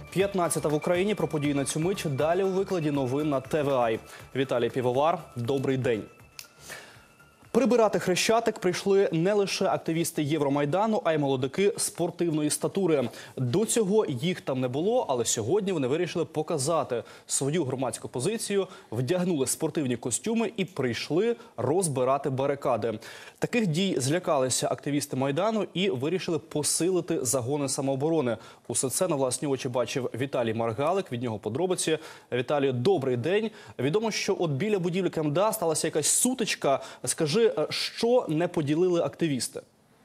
15 в Україні. Про події на цю мить. Далі у викладі новин на ТВА. Віталій Півовар. Добрий день. Прибирати Хрещатик прийшли не лише активісти Євромайдану, а й молодики спортивної статури. До цього їх там не було, але сьогодні вони вирішили показати свою громадську позицію, вдягнули спортивні костюми і прийшли розбирати барикади. Таких дій злякалися активісти Майдану і вирішили посилити загони самооборони. Усе це на власні очі бачив Віталій Маргалик, від нього подробиці. Віталію, добрий день. Відомо, що от біля будівлі КМДА сталася якась сутичка. Скажи, що не поділили активісти?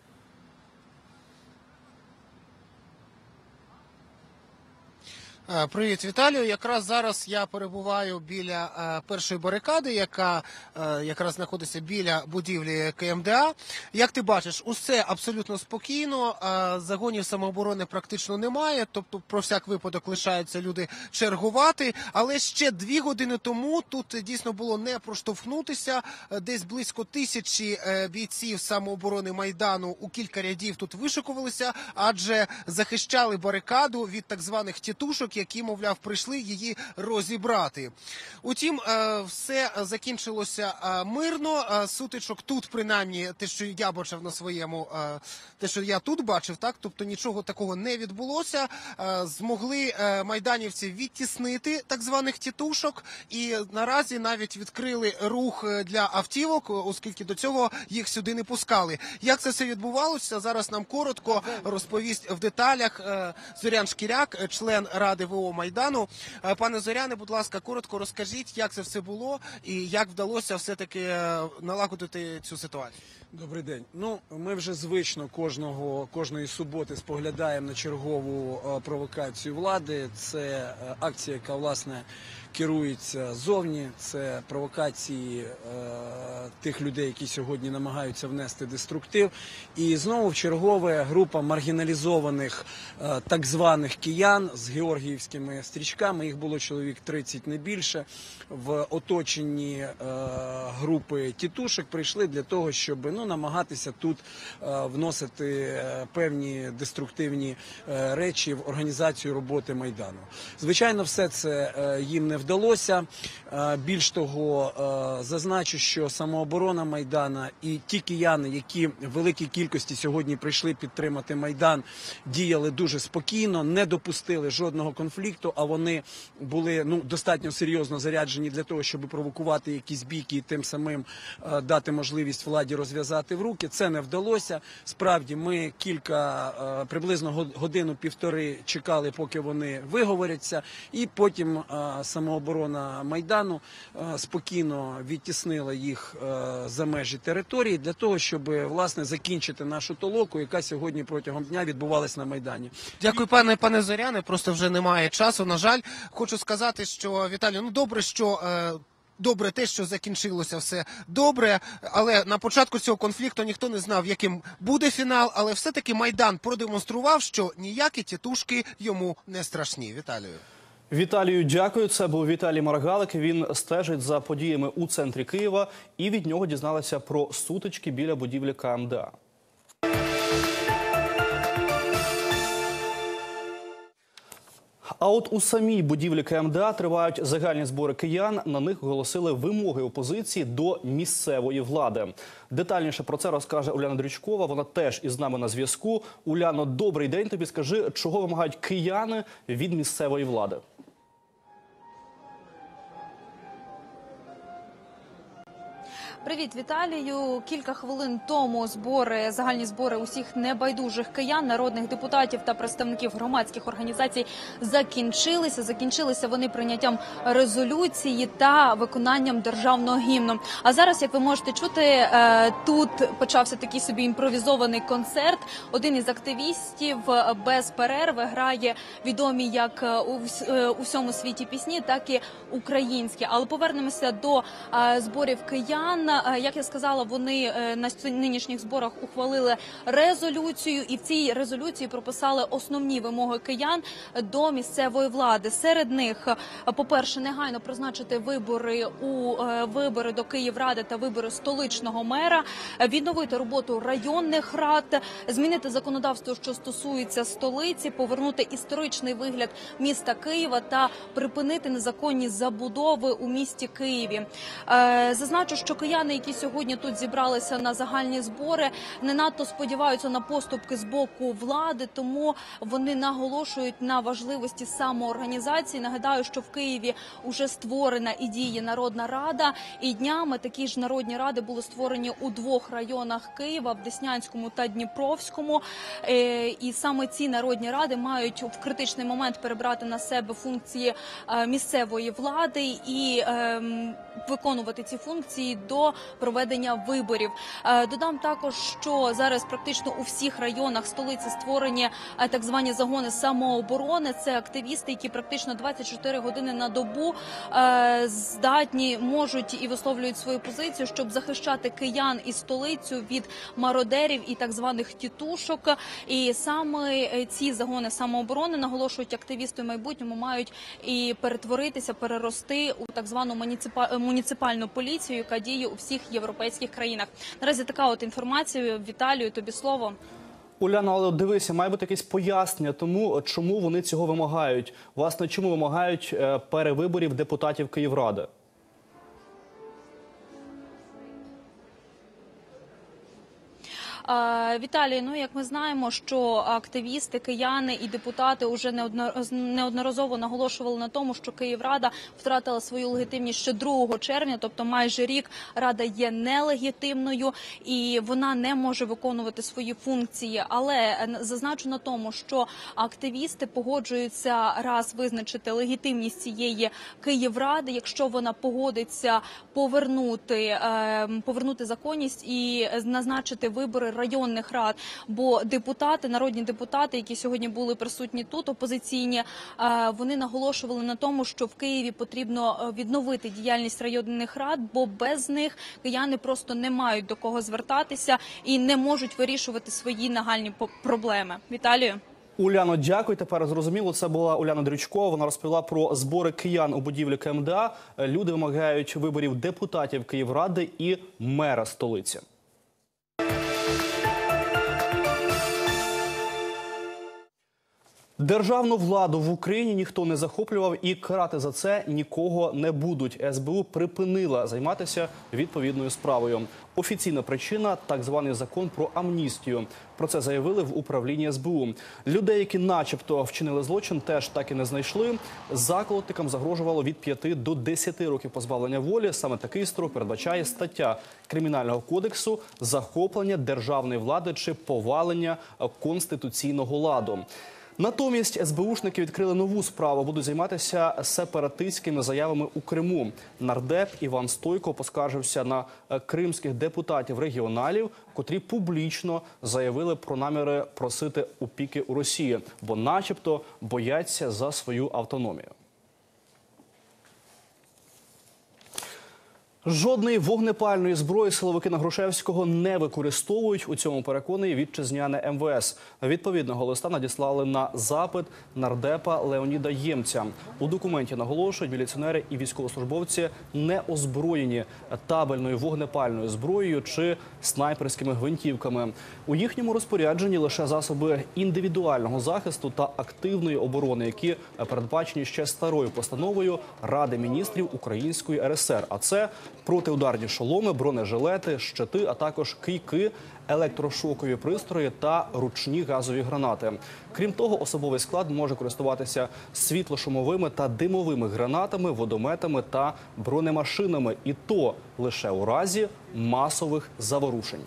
Привіт, Віталію. Якраз зараз я перебуваю біля першої барикади, яка якраз знаходиться біля будівлі КМДА. Як ти бачиш, усе абсолютно спокійно, загонів самооборони практично немає, тобто про всяк випадок лишаються люди чергувати. Але ще 2 години тому тут дійсно було не проштовхнутися. Десь близько 1000 бійців самооборони Майдану у кілька рядів тут вишикувалися, адже захищали барикаду від так званих тітушок, які, мовляв, прийшли її розібрати. Утім, все закінчилося мирно. Сутичок тут, принаймні, те, що я бачив на своєму, те, що я тут бачив, так, тобто нічого такого не відбулося. Змогли майданівці відтіснити так званих тітушок і наразі навіть відкрили рух для автівок, оскільки до цього їх сюди не пускали. Як це все відбувалося, зараз нам коротко розповість в деталях Зорян Шкіряк, член Ради ВО Майдану. Пане Зоряне, будь ласка, коротко розкажіть, як це все було і як вдалося все-таки налагодити цю ситуацію. Добрий день. Ми вже звично кожної суботи споглядаємо на чергову провокацію влади. Це акція, яка, власне, керується ззовні. Це провокації тих людей, які сьогодні намагаються внести деструктив. І знову в чергове група маргіналізованих так званих киян з георгіївськими стрічками, їх було чоловік 30, не більше, в оточенні групи тітушек прийшли для того, щоб намагатися тут вносити певні деструктивні речі в організацію роботи Майдану. Звичайно, все це їм не вдалося. Більш того, зазначу, що самооборона Майдана і ті кияни, які в великій кількості сьогодні прийшли підтримати Майдан, діяли дуже спокійно, не допустили жодного конфлікту, а вони були достатньо серйозно заряджені для того, щоб провокувати якісь бійки і тим самим дати можливість владі розв'язати в руки. Це не вдалося. Справді, ми приблизно годину-півтори чекали, поки вони виговоряться, і потім самооборона Майдану спокійно відтіснила їх за межі території для того, щоб, власне, закінчити нашу толоку, яка сьогодні протягом дня відбувалась на Майдані. Дякую, пане Зоряне, просто вже немає часу, на жаль. Хочу сказати, що, Віталію, добре те, що закінчилося все добре, але на початку цього конфлікту ніхто не знав, яким буде фінал, але все-таки Майдан продемонстрував, що ніякі тітушки йому не страшні. Віталію. Віталію, дякую. Це був Віталій Маргалик. Він стежить за подіями у центрі Києва і від нього дізналися про сутички біля будівлі КМДА. А от у самій будівлі КМДА тривають загальні збори киян. На них оголосили вимоги опозиції до місцевої влади. Детальніше про це розкаже Уляна Дрючкова. Вона теж із нами на зв'язку. Уляно, добрий день тобі. Скажи, чого вимагають кияни від місцевої влади? Привіт, Віталію. Кілька хвилин тому загальні збори усіх небайдужих киян, народних депутатів та представників громадських організацій закінчилися. Закінчилися вони прийняттям резолюції та виконанням державного гімну. А зараз, як ви можете чути, тут почався такий собі імпровізований концерт. Один із активістів без перерви грає відомі як у всьому світі пісні, так і українські. Але повернемося до зборів киян. як я сказала, вони на нинішніх зборах ухвалили резолюцію, і в цій резолюції прописали основні вимоги киян до місцевої влади. Серед них, по-перше, негайно призначити вибори до Київради та вибори столичного мера, відновити роботу районних рад, змінити законодавство, що стосується столиці, повернути історичний вигляд міста Києва та припинити незаконні забудови у місті Києві. Зазначу, що кияни, які сьогодні тут зібралися на загальні збори, не надто сподіваються на поступки з боку влади, тому вони наголошують на важливості самоорганізації. Нагадаю, що в Києві вже створена і діє Народна Рада, і днями такі ж народні ради були створені у 2 районах Києва, в Деснянському та Дніпровському. І саме ці народні ради мають в критичний момент перебрати на себе функції місцевої влади і виконувати ці функції до проведення виборів. Додам також, що зараз практично у всіх районах столиці створені так звані загони самооборони. Це активісти, які практично 24 години на добу здатні, можуть і висловлюють свою позицію, щоб захищати киян і столицю від мародерів і так званих тітушок. І саме ці загони самооборони, наголошують активісти, в майбутньому мають і перерости у так звану муніципальну поліцію, яка діє у всіх європейських країнах. Наразі така от інформація. Віталію, тобі слово. Уляна, але дивися, має бути якесь пояснення тому, чому вони цього вимагають. Власне, чому вимагають перевиборів депутатів Київради? Віталій, як ми знаємо, що активісти, кияни і депутати вже неодноразово наголошували на тому, що Київрада втратила свою легітимність ще 2 червня, тобто майже рік Рада є нелегітимною і вона не може виконувати свої функції. Але зазначу на тому, що активісти погоджуються раз визначити легітимність цієї Київради, якщо вона погодиться повернути законність і назначити вибори районних рад, бо депутати, народні депутати, які сьогодні були присутні тут, опозиційні, вони наголошували на тому, що в Києві потрібно відновити діяльність районних рад, бо без них кияни просто не мають до кого звертатися і не можуть вирішувати свої нагальні проблеми. Віталію. Уляно, дякую. Тепер зрозуміло. Це була Уляна Дрючкова. Вона розповіла про збори киян у будівлі КМДА. Люди вимагають виборів депутатів Київради і мера столиці. Державну владу в Україні ніхто не захоплював і карати за це нікого не будуть. СБУ припинила займатися відповідною справою. Офіційна причина – так званий закон про амністію. Про це заявили в управлінні СБУ. Людей, які начебто вчинили злочин, теж так і не знайшли. Заколотникам загрожувало від 5 до 10 років позбавлення волі. Саме такий строк передбачає стаття Кримінального кодексу «Захоплення державної влади чи повалення конституційного ладу». Натомість СБУшники відкрили нову справу, будуть займатися сепаратистськими заявами у Криму. Нардеп Іван Стойко поскаржився на кримських депутатів-регіоналів, котрі публічно заявили про наміри просити опіки у Росії, бо начебто бояться за свою автономію. Жодної вогнепальної зброї силовики на Грушевського не використовують. У цьому переконує вітчизняне МВС. Відповідного листа надіслали на запит нардепа Леоніда Ємця. У документі наголошують, міліціонери і військовослужбовці не озброєні табельною вогнепальною зброєю чи снайперськими гвинтівками. У їхньому розпорядженні лише засоби індивідуального захисту та активної оборони, які передбачені ще старою постановою Ради міністрів Української РСР. А це протиударні шоломи, бронежилети, щити, а також кийки, електрошокові пристрої та ручні газові гранати. Крім того, особовий склад може користуватися світлошумовими та димовими гранатами, водометами та бронемашинами. І то лише у разі масових заворушень.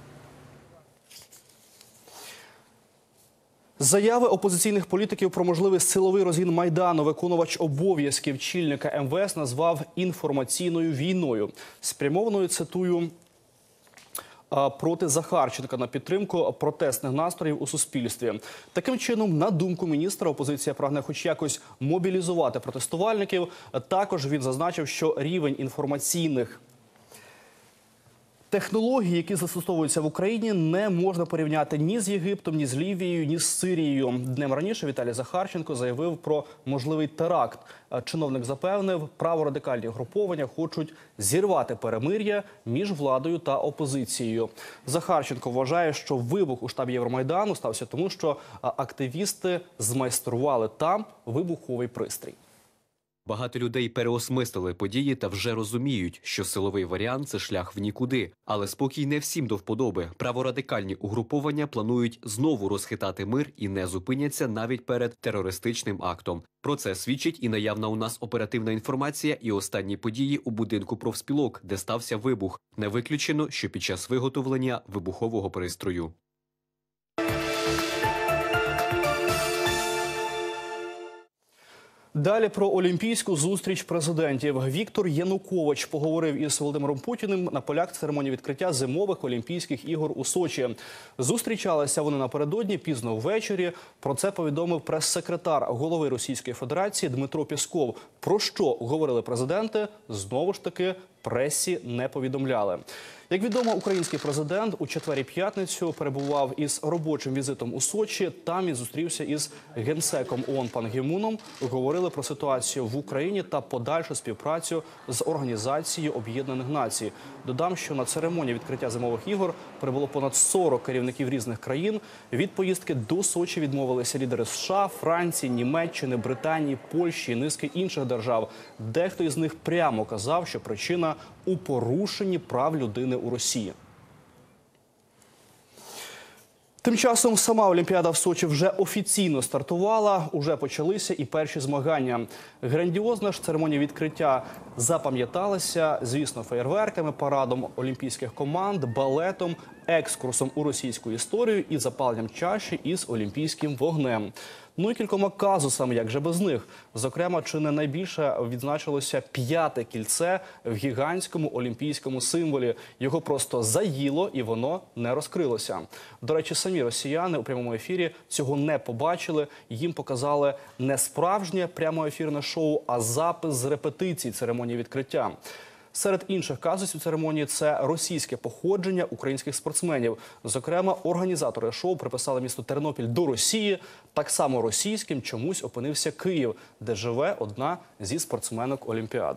Заяви опозиційних політиків про можливий силовий розгін Майдану виконувач обов'язків чільника МВС назвав інформаційною війною, спрямованою, цитую, проти Захарченка на підтримку протестних настроїв у суспільстві. Таким чином, на думку міністра, опозиція прагне хоч якось мобілізувати протестувальників. Також він зазначив, що рівень інформаційних Технології, які застосовуються в Україні, не можна порівняти ні з Єгиптом, ні з Лівією, ні з Сирією. Днем раніше Віталій Захарченко заявив про можливий теракт. Чиновник запевнив, праворадикальні угруповання хочуть зірвати перемир'я між владою та опозицією. Захарченко вважає, що вибух у штабі Євромайдану стався тому, що активісти змайстрували там вибуховий пристрій. Багато людей переосмислили події та вже розуміють, що силовий варіант – це шлях в нікуди. Але спокій не всім до вподоби. Праворадикальні угруповання планують знову розхитати мир і не зупиняться навіть перед терористичним актом. Про це свідчить і наявна у нас оперативна інформація і останні події у будинку профспілок, де стався вибух. Не виключено, що під час виготовлення вибухового пристрою. Далі про олімпійську зустріч президентів. Віктор Янукович поговорив із Володимиром Путіним на полях церемонії відкриття зимових Олімпійських ігор у Сочі. Зустрічалися вони напередодні пізно ввечері. Про це повідомив прес-секретар голови Російської Федерації Дмитро Пєсков. Про що говорили президенти, знову ж таки, пресі не повідомляли. Як відомо, український президент у четвер і п'ятницю перебував із робочим візитом у Сочі. Там він зустрівся із генсеком ООН Пан Гі Муном. Говорили про ситуацію в Україні та подальшу співпрацю з Організацією Об'єднаних Націй. Додам, що на церемонії відкриття зимових ігор прибуло понад 40 керівників різних країн. Від поїздки до Сочі відмовилися лідери США, Франції, Німеччини, Британії, Польщі і низки інших держав. Дехто із них прямо казав, що причина у порушенні прав людини у Росії. Тим часом сама Олімпіада в Сочі вже офіційно стартувала, уже почалися і перші змагання. Грандіозна ж церемонія відкриття запам'яталася, звісно, феєрверками, парадом олімпійських команд, балетом, екскурсом у російську історію і запаленням чаші із олімпійським вогнем. Ну і кількома казусами, як же без них. Зокрема, чи не найбільше відзначилося 5-те кільце в гігантському олімпійському символі. Його просто заїло і воно не розкрилося. До речі, самі росіяни у прямому ефірі цього не побачили. Їм показали не справжнє прямоефірне шоу, а запис з репетицій церемонії відкриття. Серед інших казусів церемонії – це російське походження українських спортсменів. Зокрема, організатори шоу приписали місто Тернопіль до Росії. Так само російським чомусь опинився Київ, де живе одна зі спортсменок Олімпіади.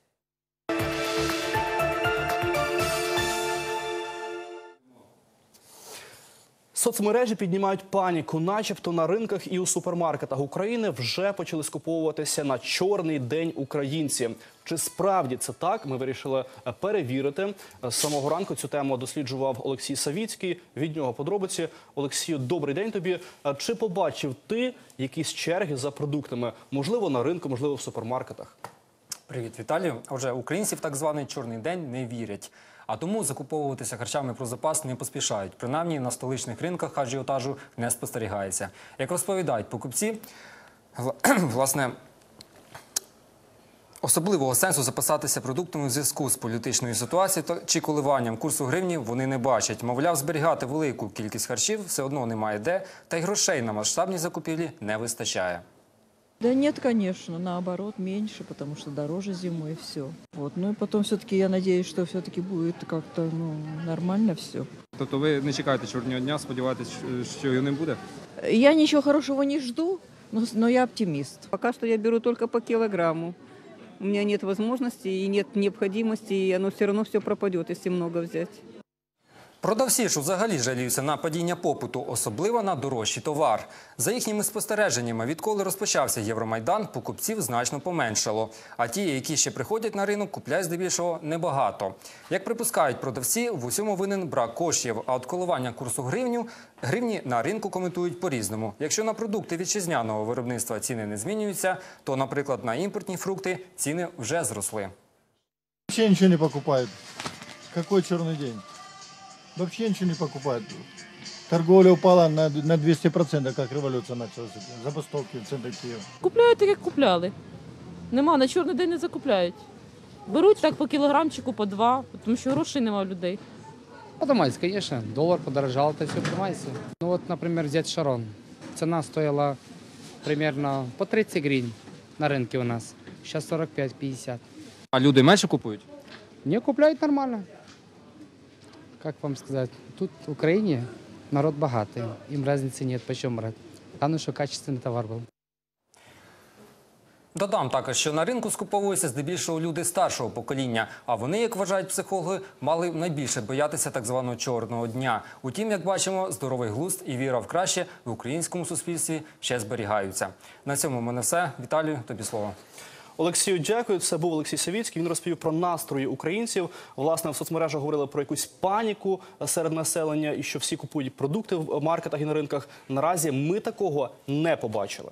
Соцмережі піднімають паніку. Начебто на ринках і у супермаркетах України вже почали скуповуватися на чорний день українці. Чи справді це так? Ми вирішили перевірити. З самого ранку цю тему досліджував Олексій Савіцький. Від нього подробиці. Олексію, добрий день тобі. Чи побачив ти якісь черги за продуктами? Можливо, на ринку, можливо, в супермаркетах? Привіт, Віталію. Отже, українці в так званий чорний день не вірять. А тому закуповуватися харчами про запас не поспішають. Принаймні, на столичних ринках ажіотажу не спостерігається. Як розповідають покупці, власне, особливого сенсу запасатися продуктами у зв'язку з політичною ситуацією чи коливанням курсу гривні вони не бачать. Мовляв, зберігати велику кількість харчів все одно немає де, та й грошей на масштабні закупівлі не вистачає. Да нет, конечно, наоборот, меньше, потому что дороже зимой все. Вот. Ну и потом все-таки я надеюсь, что все-таки будет как-то нормально все. Тобто ви не чекаєте чорного дня, сподіваєтесь, що його не буде? Я ничего хорошего не жду, но я оптимист. Пока что я беру только по килограмму. У меня нет возможности и нет необходимости, и оно все равно все пропадет, если много взять. Продавці ж взагалі жаліються на падіння попиту, особливо на дорожчий товар. За їхніми спостереженнями, відколи розпочався Євромайдан, покупців значно поменшало. А ті, які ще приходять на ринок, купляють здебільшого небагато. Як припускають продавці, в усьому винен брак коштів, а от коливання курсу гривні на ринку коментують по-різному. Якщо на продукти вітчизняного виробництва ціни не змінюються, то, наприклад, на імпортні фрукти ціни вже зросли. Вообще ничего не покупают. Какой черный день? Вообще ничего не покупают. Торговля упала на 200%, как революция началась. Забастовки в центрі Києва. Купляють так, як купляли. Нема, на чорний день не закупляють. Беруть так по кілограмчику, по 2, тому що грошей нема у людей. Поднимается, конечно. Доллар подорожал, это все поднимается. Ну вот, например, взять Шарон. Цена стоила примерно по 30 гривен на рынке у нас. Сейчас 45-50. А люди менше купують? Не купляют нормально. как вам сказать, тут в Украине народ богатый, им разницы нет, почем брать. Главное, что качественный товар был. Додам також, що на ринку скуповуються здебільшого люди старшого покоління, а вони, як вважають психологи, мали найбільше боятися так званого чорного дня. Утім, як бачимо, здоровий глузд і віра в краще в українському суспільстві ще зберігаються. На цьому в мене все. Віталію, тобі слово. Олексію, дякую. Це був Олексій Савіцький. Він розповів про настрої українців. Власне, в соцмережах говорили про якусь паніку серед населення і що всі купують продукти в маркетах і на ринках. Наразі ми такого не побачили.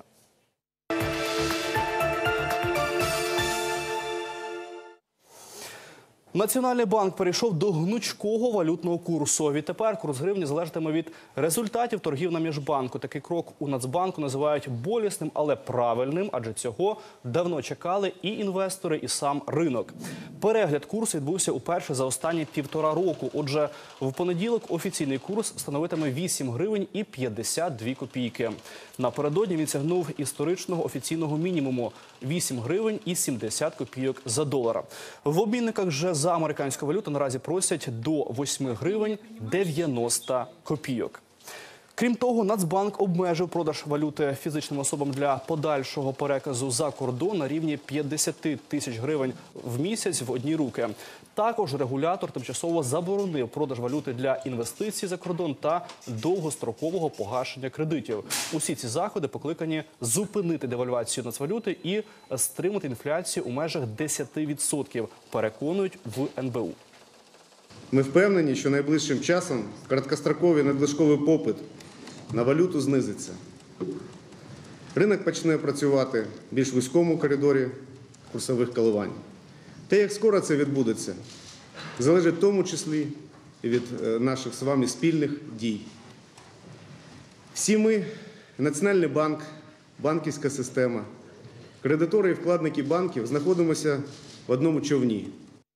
Національний банк перейшов до гнучкого валютного курсу. Відтепер курс гривні залежатиме від результатів торгів на міжбанку. Такий крок у Нацбанку називають болісним, але правильним, адже цього давно чекали і інвестори, і сам ринок. Перегляд курсу відбувся уперше за останні 1,5 року. Отже, в понеділок офіційний курс становитиме 8 гривень і 52 копійки. Напередодні він сягнув історичного офіційного мінімуму – 8 гривень і 70 копійок за долар. В обмінниках же за американську валюту наразі просять до 8 гривень 90 копійок. Крім того, Нацбанк обмежив продаж валюти фізичним особам для подальшого переказу за кордон на рівні 50 тисяч гривень в місяць в одні руки. Також регулятор тимчасово заборонив продаж валюти для інвестицій за кордон та довгострокового погашення кредитів. Усі ці заходи покликані зупинити девальвацію нацвалюти і стримати інфляцію у межах 10%, переконують в НБУ. Ми впевнені, що найближчим часом короткостроковий надлишковий попит на валюту знизиться. Ринок почне працювати в більш вузькому коридорі курсових коливань. Те, як скоро це відбудеться, залежить в тому числі і від наших з вами спільних дій. Всі ми, Національний банк, банківська система, кредитори і вкладники банків знаходимося в одному човні.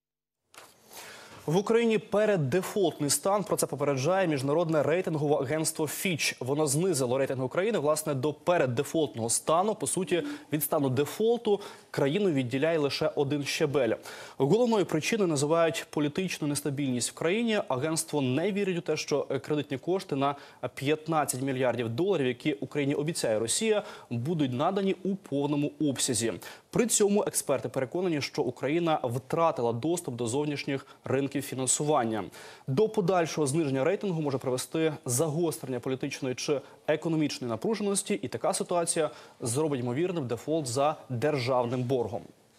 В Україні переддефолтний стан, про це попереджає міжнародне рейтингове агентство Fitch. Воно знизило рейтинг України, власне, до переддефолтного стану. По суті, від стану дефолту країну відділяє лише один щебель. Головною причиною називають політичну нестабільність в країні. Агентство не вірить у те, що кредитні кошти на 15 мільярдів доларів, які Україні обіцяє Росія, будуть надані у повному обсязі. При цьому експерти переконані, що Україна втратила доступ до зовнішніх ринків фінансування. До подальшого зниження рейтингу може привести загострення політичної чи економічної напруженості, і така ситуація зробить ймовірним дефолт за державним боргом.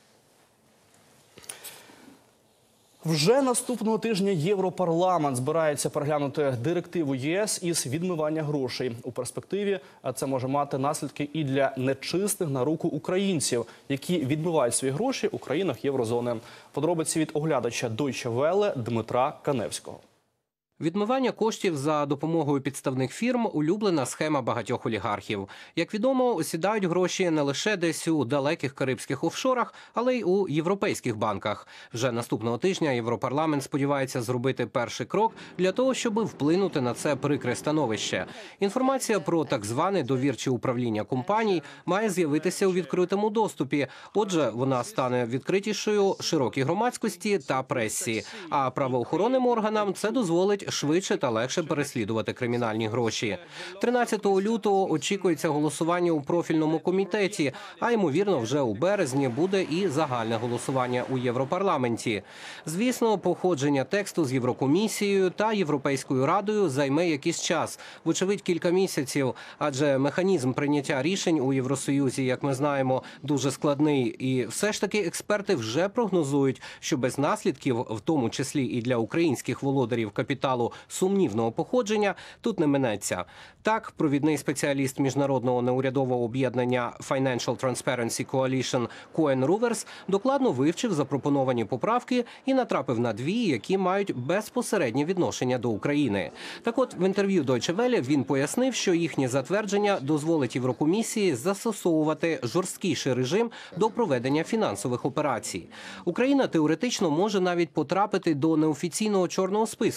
Вже наступного тижня Європарламент збирається переглянути директиву ЄС із відмивання грошей. У перспективі це може мати наслідки і для нечистих на руку українців, які відмивають свої гроші у країнах Єврозони. Подробиці від оглядача Deutsche Welle Дмитра Каневського. Відмивання коштів за допомогою підставних фірм – улюблена схема багатьох олігархів. Як відомо, осідають гроші не лише десь у далеких карибських офшорах, але й у європейських банках. Вже наступного тижня Європарламент сподівається зробити перший крок для того, щоб вплинути на це прикре становище. Інформація про так зване довірче управління компаній має з'явитися у відкритому доступі. Отже, вона стане відкритішою широкій громадськості та пресі. А правоохоронним органам це дозволить швидше та легше переслідувати кримінальні гроші. 13 лютого очікується голосування у профільному комітеті, а ймовірно вже у березні буде і загальне голосування у Європарламенті. Звісно, походження тексту з Єврокомісією та Європейською Радою займе якийсь час, вочевидь кілька місяців, адже механізм прийняття рішень у Євросоюзі, як ми знаємо, дуже складний. І все ж таки експерти вже прогнозують, що без наслідків, в тому числі і для українських володарів капіталу сумнівного походження, тут не минеться. Так, провідний спеціаліст міжнародного неурядового об'єднання Financial Transparency Coalition Коен Руверс докладно вивчив запропоновані поправки і натрапив на дві, які мають безпосереднє відношення до України. Так от, в інтерв'ю Deutsche Welle він пояснив, що їхнє затвердження дозволить Єврокомісії застосовувати жорсткіший режим до проведення фінансових операцій. Україна теоретично може навіть потрапити до неофіційного чорного списку,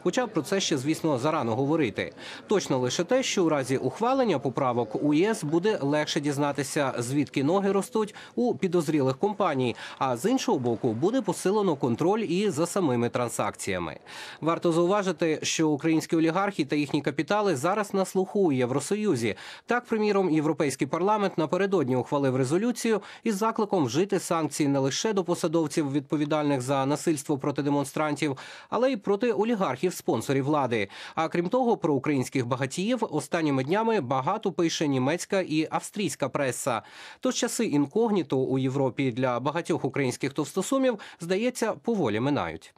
Хоча про це ще, звісно, зарано говорити. Точно лише те, що у разі ухвалення поправок у ЄС буде легше дізнатися, звідки ноги ростуть у підозрілих компаній, а з іншого боку буде посилено контроль і за самими транзакціями. Варто зауважити, що українські олігархи та їхні капітали зараз на слуху у Євросоюзі. Так, приміром, Європейський парламент напередодні ухвалив резолюцію із закликом вжити санкції не лише до посадовців, відповідальних за насильство проти демонстрантів, але й проти олігархів-спонсорів влади. А крім того, про українських багатіїв останніми днями багато пише німецька і австрійська преса. Тож часи інкогніто у Європі для багатьох українських товстосумів, здається, поволі минають.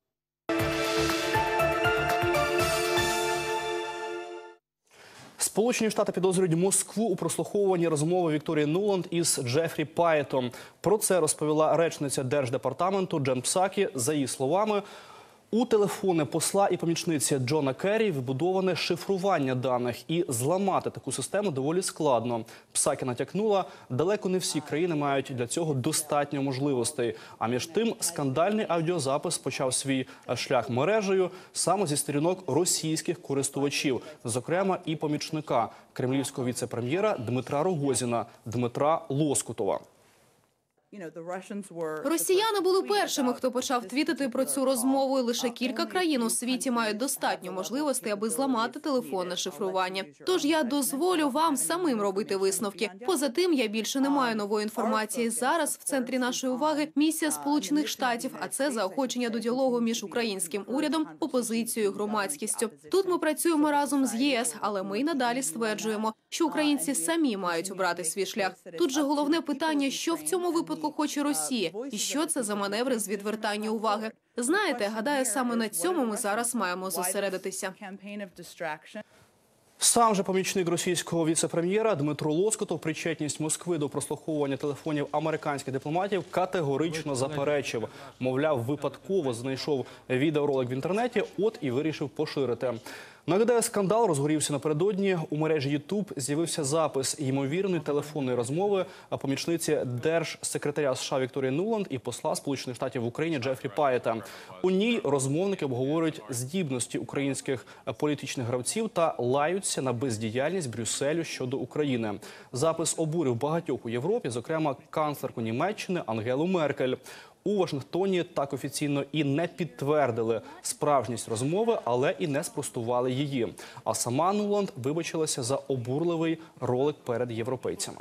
Сполучені Штати підозрюють Москву у прослуховуванні розмови Вікторії Нуланд із Джефрі Пайетом. Про це розповіла речниця Держдепартаменту Джен Псакі. За її словами, у телефони посла і помічниці Джона Керрі вбудоване шифрування даних, і зламати таку систему доволі складно. Псакі натякнула, далеко не всі країни мають для цього достатньо можливостей. А між тим, скандальний аудіозапис почав свій шлях мережею саме зі сторінок російських користувачів, зокрема і помічника кремлівського віце-прем'єра Дмитра Рогозіна, Дмитра Лоскутова. Росіяни були першими, хто почав твітити про цю розмову, і лише кілька країн у світі мають достатньо можливостей, аби зламати телефонне шифрування. Тож я дозволю вам самим робити висновки. Поза тим, я більше не маю нової інформації. Зараз в центрі нашої уваги місія Сполучених Штатів, а це заохочення до діалогу між українським урядом, опозицією, громадськістю. Тут ми працюємо разом з ЄС, але ми й надалі стверджуємо, що українці самі мають обрати свій шлях. Тут же головне питання, що в цьому випадку хоче Росія, і що це за маневри з відвертання уваги. Знаєте, гадаю, саме на цьому ми зараз маємо зосередитися. Сам же помічник російського віце-прем'єра Дмитро Лоскутов причетність Москви до прослуховування телефонів американських дипломатів категорично заперечив. Мовляв, випадково знайшов відеоролик в інтернеті, от і вирішив поширити. Нагадаю, скандал розгорівся напередодні. У мережі YouTube з'явився запис ймовірної телефонної розмови помічниці держсекретаря США Вікторії Нуланд і посла Сполучених Штатів в Україні Джефрі Пайета. У ній розмовники обговорюють здібності українських політичних гравців та лаються на бездіяльність Брюсселю щодо України. Запис обурив багатьох у Європі, зокрема канцлерку Німеччини Ангелу Меркель. У Вашингтоні так офіційно і не підтвердили справжність розмови, але і не спростували її. А сама Нуланд вибачилася за обурливий ролик перед європейцями.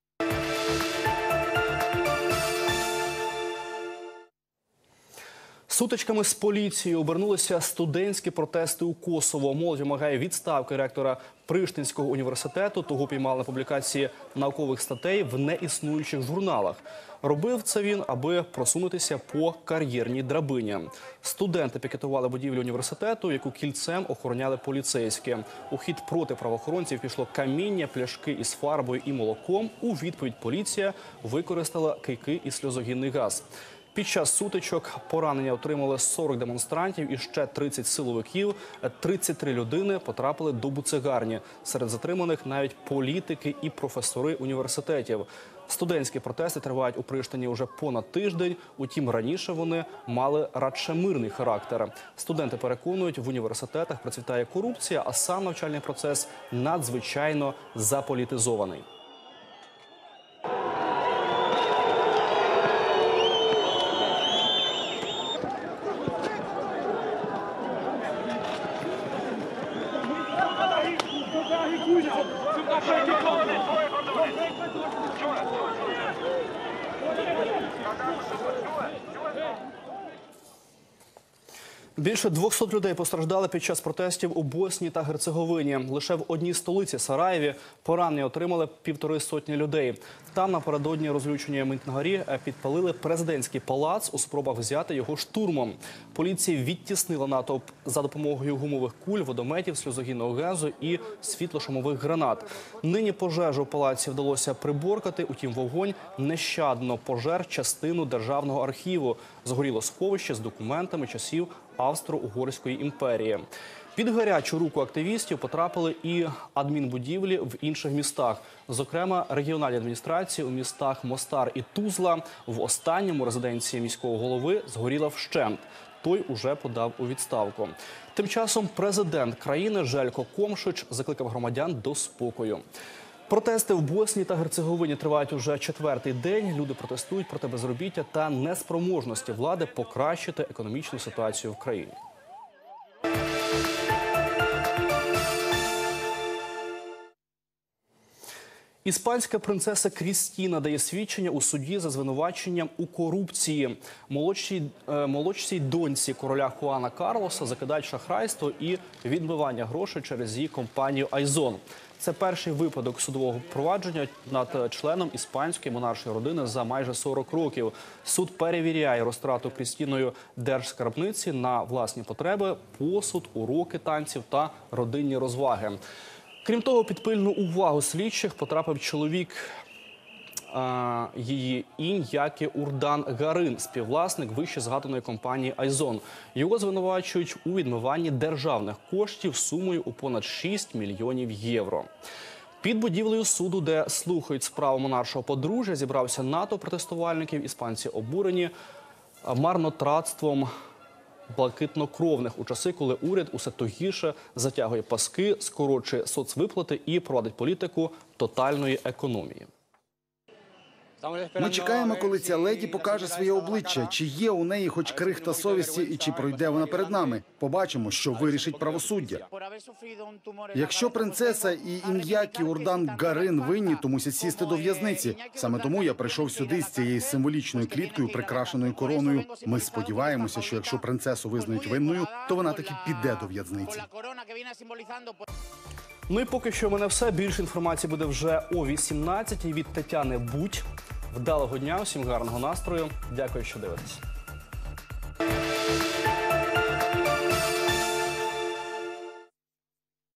Сутичками з поліцією обернулися студентські протести у Косово. Молодь вимагає відставки ректора Приштинського університету. Того піймали на публікації наукових статей в неіснуючих журналах. Робив це він, аби просунутися по кар'єрній драбині. Студенти пікетували будівлю університету, яку кільцем охороняли поліцейські. У хід проти правоохоронців пішло каміння, пляшки із фарбою і молоком. У відповідь поліція використала кийки і сльозогінний газ. Під час сутичок поранення отримали 40 демонстрантів і ще 30 силовиків. 33 людини потрапили до буцегарні. Серед затриманих навіть політики і професори університетів. Студентські протести тривають у Приштині уже понад тиждень. Утім, раніше вони мали радше мирний характер. Студенти переконують, в університетах процвітає корупція, а сам навчальний процес надзвичайно заполітизований. Більше 200 людей постраждали під час протестів у Боснії та Герцеговині. Лише в одній столиці, Сараєві, поранення отримали 150 людей. Там напередодні розлючені мітингарі підпалили президентський палац у спробах взяти його штурмом. Поліція відтіснила натовп за допомогою гумових куль, водометів, сльозогінного газу і світлошумових гранат. Нині пожежу у палаці вдалося приборкати, утім вогонь нещадно пожер частину державного архіву. Згоріло сховище з документами часів Австро-Угорської імперії. Під гарячу руку активістів потрапили і адмінбудівлі в інших містах. Зокрема, регіональні адміністрації у містах Мостар і Тузла. В останньому резиденція міського голови згоріла вщент. той уже подав у відставку. Тим часом президент країни Желько Комшич закликав громадян до спокою. Протести в Боснії та Герцеговині тривають уже 4-й день. Люди протестують проти безробіття та неспроможності влади покращити економічну ситуацію в країні. Іспанська принцеса Крістіна дає свідчення у суді за звинуваченням у корупції. Молодшій доньці короля Хуана Карлоса закидають шахрайство і відмивання грошей через її компанію «Айзон». Це перший випадок судового провадження над членом іспанської монаршої родини за майже 40 років. Суд перевіряє розтрату Крістіною держскарбниці на власні потреби, посуд, уроки танців та родинні розваги. Крім того, під пильну увагу слідчих потрапив чоловік її Іньякі Урдан Гарин, співвласник вище згаданої компанії «Айзон». Його звинувачують у відмиванні державних коштів сумою у понад 6 мільйонів євро. Під будівлею суду, де слухають справу монаршого подружжя, зібрався НАТО протестувальників. Іспанці обурені марнотратством блакитнокровних у часи, коли уряд усе тугіше затягує паски, скорочує соцвиплати і проводить політику тотальної економії. Ми чекаємо, коли ця леді покаже своє обличчя, чи є у неї хоч крихта совісті і чи пройде вона перед нами. Побачимо, що вирішить правосуддя. Якщо принцеса і Іньякі Урдан Гарин винні, то мусять сісти до в'язниці. Саме тому я прийшов сюди з цією символічною кліткою, прикрашеною короною. Ми сподіваємося, що якщо принцесу визнають винною, то вона таки піде до в'язниці. Ну і поки що в мене все. Більше інформації буде вже о 18-й від Тетяни Будь. Вдалого дня, усім гарного настрою. Дякую, що дивитесь.